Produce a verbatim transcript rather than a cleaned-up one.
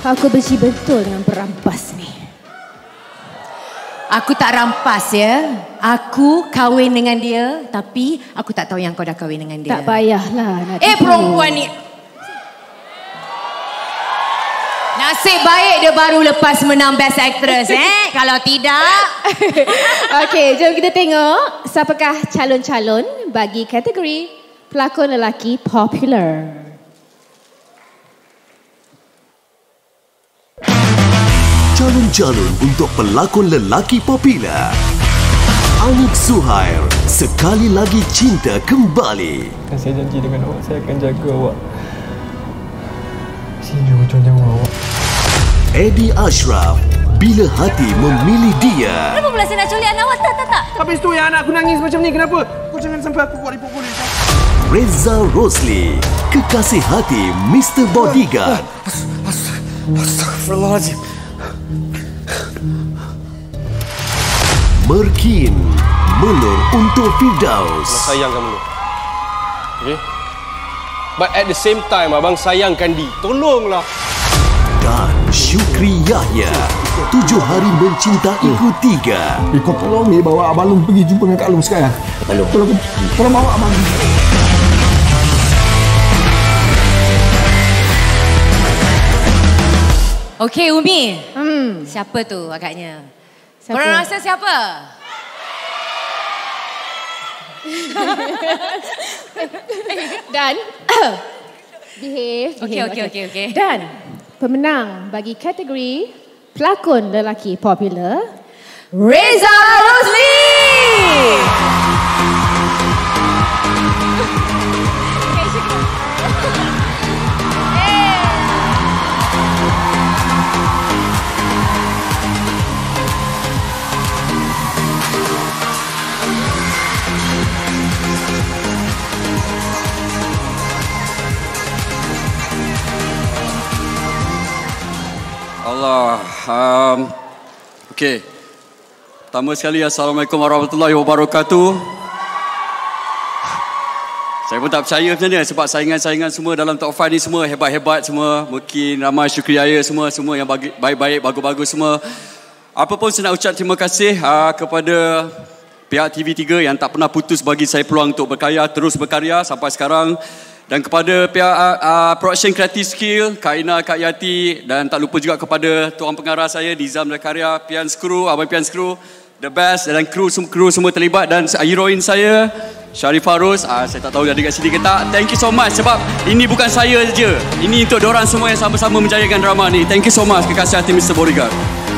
Aku benci betul dengan perampas ni. Aku tak rampas ya. Aku kahwin dengan dia, tapi aku tak tahu yang kau dah kahwin dengan dia. Tak payahlah nak Eh tipu. perempuan ni. Nasib baik dia baru lepas menang Best Actress eh. Kalau tidak. Okey, jom kita tengok siapakah calon-calon bagi kategori pelakon lelaki popular. Calon-calon untuk pelakon lelaki popular. Anik Suhail, sekali lagi cinta kembali. Kan saya janji dengan awak, saya akan jaga awak. Sini hujung nyawa awak. Eddie Ashraf, bila hati memilih dia. Kenapa pula saya nak culik anak awak? Tak, tak, tak. Habis tu yang anak aku nangis macam ni, kenapa? Kau jangan sampai aku buat report polis. Reza Rosli, kekasih hati mister Bodyguard. Astagfirullahaladzim. Merkin, melur untuk Firdaus. Sayangkan Melur. Okay? But at the same time, abang sayangkan Di. Tolonglah. Dan Syukri Yahya, tujuh hari mencintaiku tiga. Eh, kau tolong ni bawa Abang Long pergi jumpa dengan Kak Long sekarang. Abang Long. Tolong, tolong bawa Abang Long. Okey Umi. Hmm. Siapa tu agaknya? Siapa? Korang rasa siapa? Dan behave. Okey okey okey okey. Dan pemenang bagi kategori pelakon lelaki popular, Reza Rosli. Allah. Um, Okey. Pertama sekali, Assalamualaikum warahmatullahi wabarakatuh. Saya pun tak percaya macam ni sebab saingan-saingan semua dalam top lima ni semua hebat-hebat semua. Mungkin ramai Syukriaya semua, semua yang baik-baik, bagus-bagus semua. Apa pun saya nak ucap terima kasih uh, kepada pihak T V tiga yang tak pernah putus bagi saya peluang untuk berkarya, terus berkarya sampai sekarang. Dan kepada pihak uh, Production Creative Skill, Kak Ina, Kak Yati, dan tak lupa juga kepada tuan pengarah saya, Nizam Zakaria, Pian Skru, Abang Pian Skru, The Best, dan kru, kru semua terlibat, dan heroin saya, Sharifah Rose, uh, saya tak tahu ada kat sini ke tak. Thank you so much sebab ini bukan saya je. Ini untuk diorang semua yang sama-sama menjayakan drama ni. Thank you so much, kekasih hati mister Bodyguard.